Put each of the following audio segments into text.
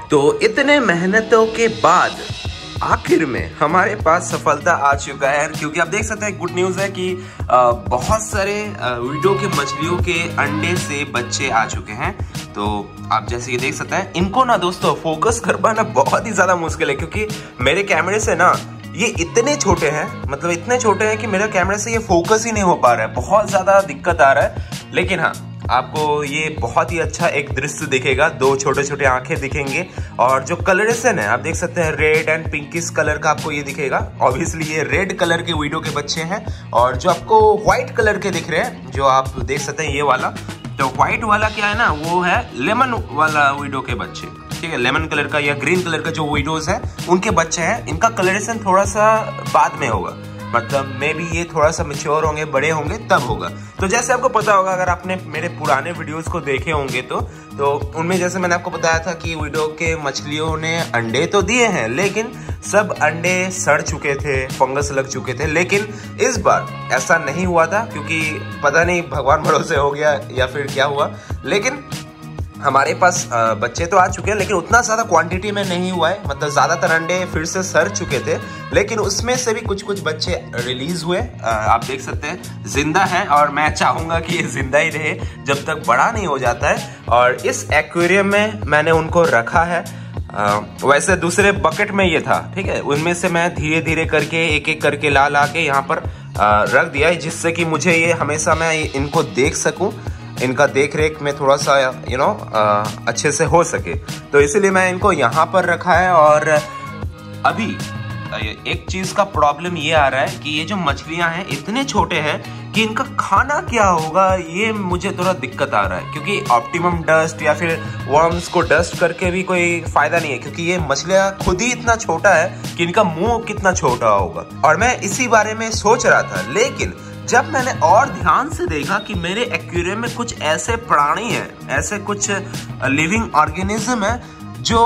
तो इतने मेहनतों के बाद आखिर में हमारे पास सफलता आ चुका है, क्योंकि आप देख सकते हैं गुड न्यूज़ है कि बहुत सारे वीडियो के मछलियों के अंडे से बच्चे आ चुके हैं। तो आप जैसे ये देख सकते हैं, इनको ना दोस्तों फोकस कर पाना बहुत ही ज़्यादा मुश्किल है, क्योंकि मेरे कैमरे से ना ये इतने छोटे हैं, मतलब इतने छोटे हैं कि मेरे कैमरे से ये फोकस ही नहीं हो पा रहा है, बहुत ज़्यादा दिक्कत आ रहा है। लेकिन हाँ, आपको ये बहुत ही अच्छा एक दृश्य दिखेगा, दो छोटे छोटे आंखें दिखेंगे और जो कलरेशन है आप देख सकते हैं रेड एंड पिंकिश कलर का आपको ये दिखेगा। ऑब्वियसली ये रेड कलर के वीडियो के बच्चे हैं, और जो आपको व्हाइट कलर के दिख रहे हैं जो आप देख सकते हैं ये वाला, तो व्हाइट वाला क्या है ना, वो है लेमन वाला वीडियो के बच्चे, ठीक है। लेमन कलर का या ग्रीन कलर का जो वीडियोस है उनके बच्चे हैं। इनका कलरेशन थोड़ा सा बाद में होगा, मतलब मे बी ये थोड़ा सा मैच्योर होंगे, बड़े होंगे तब होगा। तो जैसे आपको पता होगा, अगर आपने मेरे पुराने वीडियोस को देखे होंगे तो उनमें जैसे मैंने आपको बताया था कि वीडियो के मछलियों ने अंडे तो दिए हैं, लेकिन सब अंडे सड़ चुके थे, फंगस लग चुके थे। लेकिन इस बार ऐसा नहीं हुआ था, क्योंकि पता नहीं भगवान भरोसे हो गया या फिर क्या हुआ, लेकिन हमारे पास बच्चे तो आ चुके हैं, लेकिन उतना ज़्यादा क्वांटिटी में नहीं हुआ है। मतलब ज़्यादातर अंडे फिर से सड़ चुके थे, लेकिन उसमें से भी कुछ कुछ बच्चे रिलीज हुए। आप देख सकते हैं जिंदा है, और मैं चाहूँगा कि ये जिंदा ही रहे जब तक बड़ा नहीं हो जाता है। और इस एक्वेरियम में मैंने उनको रखा है। वैसे दूसरे बकेट में ये था, ठीक है, उनमें से मैं धीरे धीरे करके एक एक करके ला के यहाँ पर रख दिया है, जिससे कि मुझे ये हमेशा मैं इनको देख सकूँ, इनका देख रेख में थोड़ा सा अच्छे से हो सके। तो इसीलिए मैं इनको यहाँ पर रखा है। और अभी एक चीज़ का प्रॉब्लम ये आ रहा है कि ये जो मछलियाँ हैं इतने छोटे हैं कि इनका खाना क्या होगा, ये मुझे थोड़ा दिक्कत आ रहा है, क्योंकि ऑप्टिमम डस्ट या फिर वर्म्स को डस्ट करके भी कोई फायदा नहीं है, क्योंकि ये मछलियाँ खुद ही इतना छोटा है कि इनका मुंह कितना छोटा होगा। और मैं इसी बारे में सोच रहा था, लेकिन जब मैंने और ध्यान से देखा कि मेरे एक्वेरियम में कुछ ऐसे प्राणी हैं, ऐसे कुछ लिविंग ऑर्गेनिज्म है जो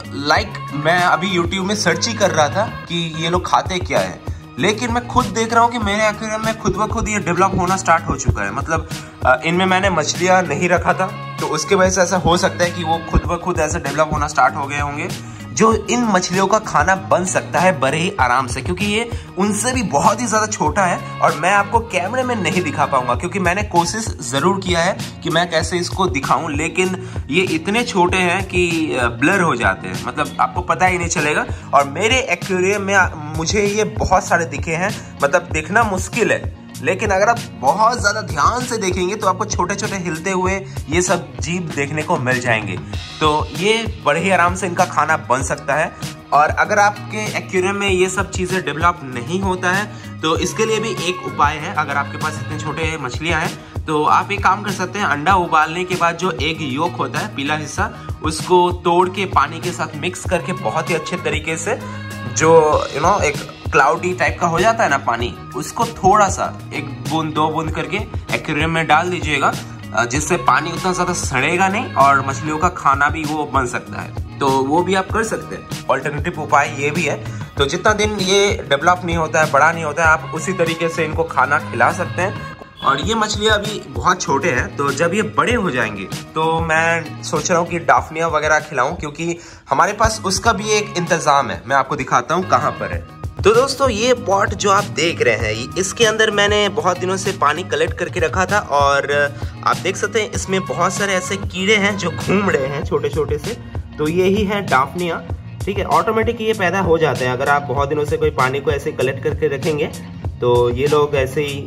मैं अभी यूट्यूब में सर्च ही कर रहा था कि ये लोग खाते क्या है, लेकिन मैं खुद देख रहा हूँ कि मेरे एक्वेरियम में खुद ब खुद ये डेवलप होना स्टार्ट हो चुका है। मतलब इनमें मैंने मछलियाँ नहीं रखा था, तो उसके वजह से ऐसा हो सकता है कि वो खुद ब खुद ऐसे डेवलप होना स्टार्ट हो गए होंगे, जो इन मछलियों का खाना बन सकता है बड़े ही आराम से, क्योंकि ये उनसे भी बहुत ही ज़्यादा छोटा है। और मैं आपको कैमरे में नहीं दिखा पाऊंगा, क्योंकि मैंने कोशिश ज़रूर किया है कि मैं कैसे इसको दिखाऊं, लेकिन ये इतने छोटे हैं कि ब्लर हो जाते हैं, मतलब आपको पता ही नहीं चलेगा। और मेरे एक्वेरियम में मुझे ये बहुत सारे दिखे हैं, मतलब देखना मुश्किल है, लेकिन अगर आप बहुत ज़्यादा ध्यान से देखेंगे तो आपको छोटे छोटे हिलते हुए ये सब जीव देखने को मिल जाएंगे। तो ये बड़े ही आराम से इनका खाना बन सकता है। और अगर आपके एक्वेरियम में ये सब चीज़ें डेवलप नहीं होता है तो इसके लिए भी एक उपाय है। अगर आपके पास इतने छोटे मछलियाँ हैं तो आप एक काम कर सकते हैं, अंडा उबालने के बाद जो एग योक होता है, पीला हिस्सा, उसको तोड़ के पानी के साथ मिक्स करके बहुत ही अच्छे तरीके से, जो एक क्लाउडी टाइप का हो जाता है ना पानी, उसको थोड़ा सा एक बूंद दो बूंद करके एक्वेरियम में डाल दीजिएगा, जिससे पानी उतना ज़्यादा सड़ेगा नहीं और मछलियों का खाना भी वो बन सकता है। तो वो भी आप कर सकते हैं, ऑल्टरनेटिव उपाय ये भी है। तो जितना दिन ये डेवलप नहीं होता है, बड़ा नहीं होता है, आप उसी तरीके से इनको खाना खिला सकते हैं। और ये मछलियाँ अभी बहुत छोटे हैं, तो जब ये बड़े हो जाएंगे तो मैं सोच रहा हूँ कि डाफनिया वगैरह खिलाऊं, क्योंकि हमारे पास उसका भी एक इंतज़ाम है। मैं आपको दिखाता हूँ कहाँ पर है। तो दोस्तों ये पॉट जो आप देख रहे हैं, इसके अंदर मैंने बहुत दिनों से पानी कलेक्ट करके रखा था, और आप देख सकते हैं इसमें बहुत सारे ऐसे कीड़े हैं जो घूम रहे हैं छोटे छोटे से। तो यही है डाफनिया, ठीक है। ऑटोमेटिक ये पैदा हो जाते हैं, अगर आप बहुत दिनों से कोई पानी को ऐसे कलेक्ट करके रखेंगे तो ये लोग ऐसे ही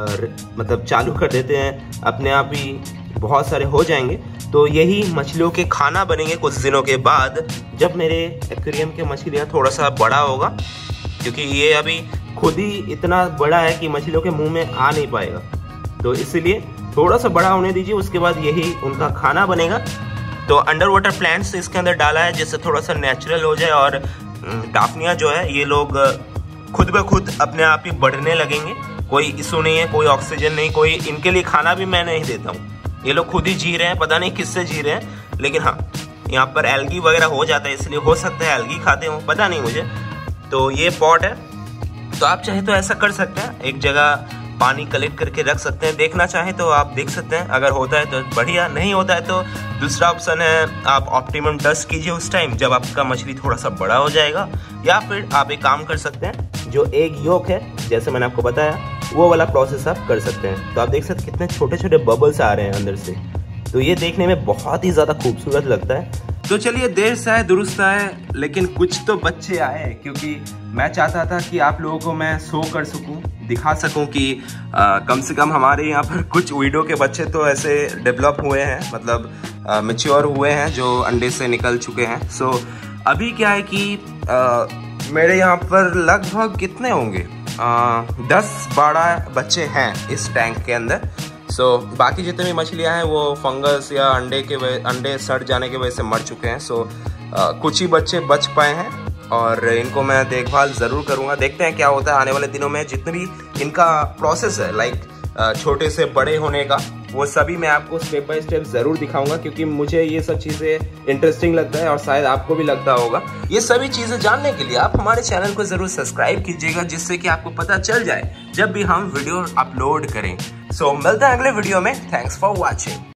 मतलब चालू कर देते हैं, अपने आप ही बहुत सारे हो जाएंगे। तो यही मछलियों के खाना बनेंगे कुछ दिनों के बाद, जब मेरे एक्वेरियम के मछलियाँ थोड़ा सा बड़ा होगा, क्योंकि ये अभी खुद ही इतना बड़ा है कि मछलियों के मुंह में आ नहीं पाएगा। तो इसलिए थोड़ा सा बड़ा होने दीजिए, उसके बाद यही उनका खाना बनेगा। तो अंडर वाटर प्लांट्स इसके अंदर डाला है, जिससे थोड़ा सा नेचुरल हो जाए, और डाफनिया जो है ये लोग खुद ब खुद अपने आप ही बढ़ने लगेंगे। कोई इशू नहीं है, कोई ऑक्सीजन नहीं, कोई इनके लिए खाना भी मैं नहीं देता हूँ, ये लोग खुद ही जी रहे हैं, पता नहीं किससे जी रहे हैं। लेकिन हाँ, यहाँ पर एल्गी वगैरह हो जाता है, इसलिए हो सकता है एल्गी खाते हो, पता नहीं मुझे। तो ये पॉट है, तो आप चाहे तो ऐसा कर सकते हैं, एक जगह पानी कलेक्ट करके रख सकते हैं। देखना चाहें तो आप देख सकते हैं, अगर होता है तो बढ़िया, नहीं होता है तो दूसरा ऑप्शन है आप ऑप्टिमम डस्ट कीजिए उस टाइम जब आपका मछली थोड़ा सा बड़ा हो जाएगा। या फिर आप एक काम कर सकते हैं, जो एग योक है जैसे मैंने आपको बताया वो वाला प्रोसेस आप कर सकते हैं। तो आप देख सकते हैं कितने छोटे छोटे बबल्स आ रहे हैं अंदर से, तो ये देखने में बहुत ही ज़्यादा खूबसूरत लगता है। तो चलिए, देर से आए दुरुस्त आए, लेकिन कुछ तो बच्चे आए, क्योंकि मैं चाहता था कि आप लोगों को मैं शो कर सकूं, दिखा सकूं कि कम से कम हमारे यहाँ पर कुछ वीडियो के बच्चे तो ऐसे डेवलप हुए हैं, मतलब मैच्योर हुए हैं, जो अंडे से निकल चुके हैं। सो अभी क्या है कि मेरे यहाँ पर लगभग कितने होंगे 10-12 बच्चे हैं इस टैंक के अंदर। बाकी जितनी भी मछलियां हैं वो फंगस या अंडे सड़ जाने की वजह से मर चुके हैं। कुछ ही बच्चे बच पाए हैं और इनको मैं देखभाल ज़रूर करूंगा। देखते हैं क्या होता है आने वाले दिनों में। जितने भी इनका प्रोसेस है, लाइक छोटे से बड़े होने का, वो सभी मैं आपको स्टेप बाय स्टेप ज़रूर दिखाऊंगा, क्योंकि मुझे ये सब चीज़ें इंटरेस्टिंग लगता है और शायद आपको भी लगता होगा। ये सभी चीज़ें जानने के लिए आप हमारे चैनल को ज़रूर सब्सक्राइब कीजिएगा, जिससे कि आपको पता चल जाए जब भी हम वीडियो अपलोड करें। मिलते हैं अगले वीडियो में। Thanks for watching.